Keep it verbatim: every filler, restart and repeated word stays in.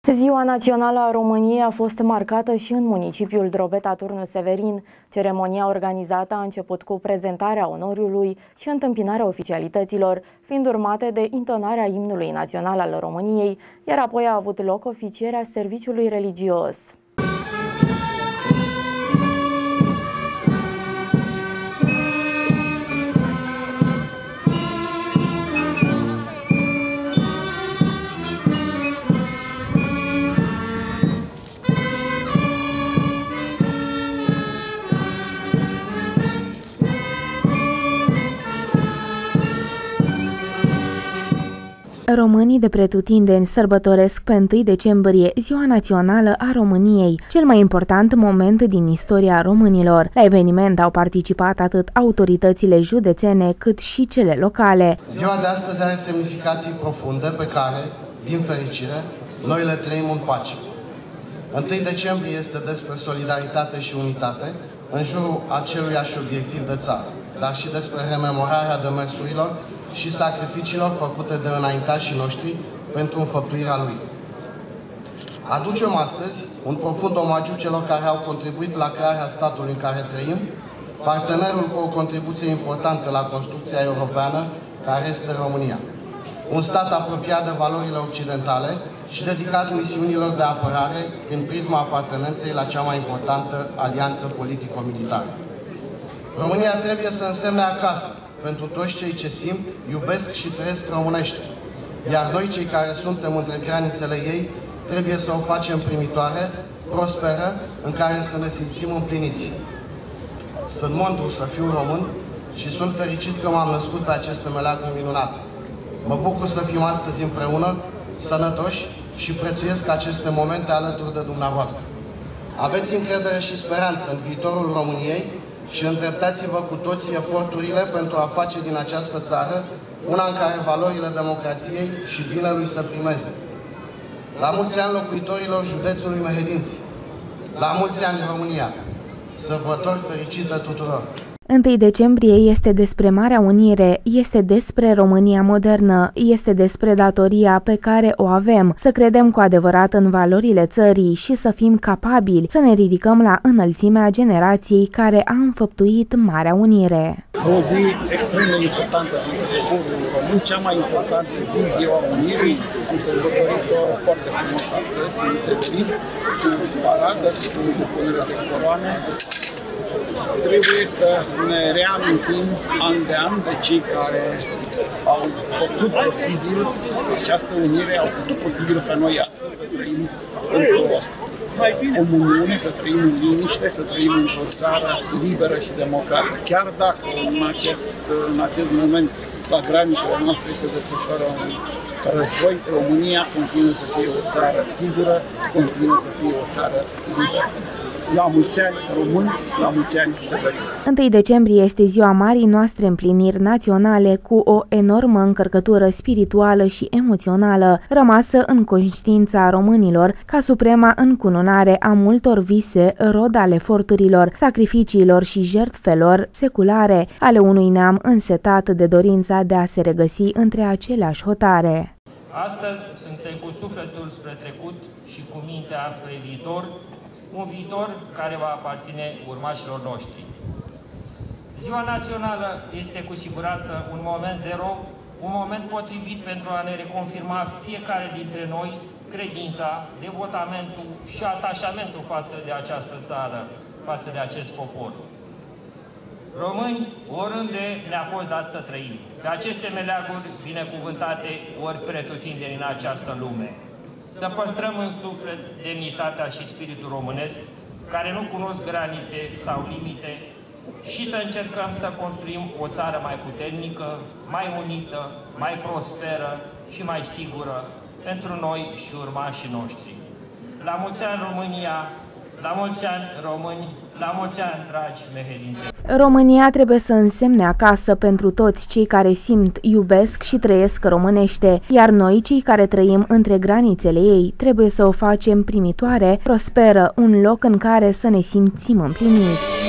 Ziua Națională a României a fost marcată și în municipiul Drobeta-Turnul Severin. Ceremonia organizată a început cu prezentarea onoriului și întâmpinarea oficialităților, fiind urmate de intonarea imnului național al României, iar apoi a avut loc oficierea serviciului religios. Românii de pretutindeni sărbătoresc pe întâi decembrie Ziua Națională a României, cel mai important moment din istoria românilor. La eveniment au participat atât autoritățile județene cât și cele locale. Ziua de astăzi are semnificații profunde pe care, din fericire, noi le trăim în pace. întâi decembrie este despre solidaritate și unitate în jurul aceluiași obiectiv de țară, dar și despre rememorarea demersurilor și sacrificiilor făcute de înaintașii noștri pentru înfăptuirea lui. Aducem astăzi un profund omagiu celor care au contribuit la crearea statului în care trăim, partenerul cu o contribuție importantă la construcția europeană, care este România. Un stat apropiat de valorile occidentale și dedicat misiunilor de apărare prin prisma apartenenței la cea mai importantă alianță politico-militară. România trebuie să însemne acasă pentru toți cei ce simt, iubesc și trăiesc românește, iar noi, cei care suntem între granițele ei, trebuie să o facem primitoare, prosperă, în care să ne simțim împliniți. Sunt mândru să fiu român și sunt fericit că m-am născut pe aceste meleaguri minunate. Mă bucur să fim astăzi împreună, sănătoși și prețuiesc aceste momente alături de dumneavoastră. Aveți încredere și speranță în viitorul României și îndreptați-vă cu toții eforturile pentru a face din această țară una în care valorile democrației și binelui să primeze. La mulți ani locuitorilor județului Mehedinți! La mulți ani România! Sărbători fericite tuturor! întâi decembrie este despre Marea Unire, este despre România modernă, este despre datoria pe care o avem, să credem cu adevărat în valorile țării și să fim capabili să ne ridicăm la înălțimea generației care a înfăptuit Marea Unire. O zi extrem de importantă pentru poporul român, cea mai importantă zi, Ziua Unirii. Am sărbătorit-o foarte frumos astăzi, în Severin, cu paradă, cu depunere de coroane. Trebuie să ne reamintim an de an de cei care au făcut posibil această unire, au făcut posibil ca noi astăzi să trăim într-o comuniune, să trăim în liniște, să trăim într-o țară liberă și democrată. Chiar dacă în acest, în acest moment la granițele noastre se desfășoară un război, România continuă să fie o țară sigură, continuă să fie o țară liberă. La mulți ani români, la mulți ani Severin. întâi decembrie este ziua marii noastre împliniri naționale cu o enormă încărcătură spirituală și emoțională, rămasă în conștiința românilor ca suprema încununare a multor vise, rod ale eforturilor, sacrificiilor și jertfelor seculare ale unui neam însetat de dorința de a se regăsi între aceleași hotare. Astăzi suntem cu sufletul spre trecut și cu mintea spre viitor, un viitor care va aparține urmașilor noștri. Ziua Națională este cu siguranță un moment zero, un moment potrivit pentru a ne reconfirma fiecare dintre noi credința, devotamentul și atașamentul față de această țară, față de acest popor. Români, oriunde ne-a fost dat să trăim, pe aceste meleaguri binecuvântate ori pretutindeni în această lume. Să păstrăm în suflet demnitatea și spiritul românesc, care nu cunosc granițe sau limite, și să încercăm să construim o țară mai puternică, mai unită, mai prosperă și mai sigură pentru noi și urmașii noștri. La mulți ani România, la mulți ani români, la mulți ani dragi mehedințeni! România trebuie să însemne acasă pentru toți cei care simt, iubesc și trăiesc românește, iar noi, cei care trăim între granițele ei, trebuie să o facem primitoare, prosperă, un loc în care să ne simțim împliniți.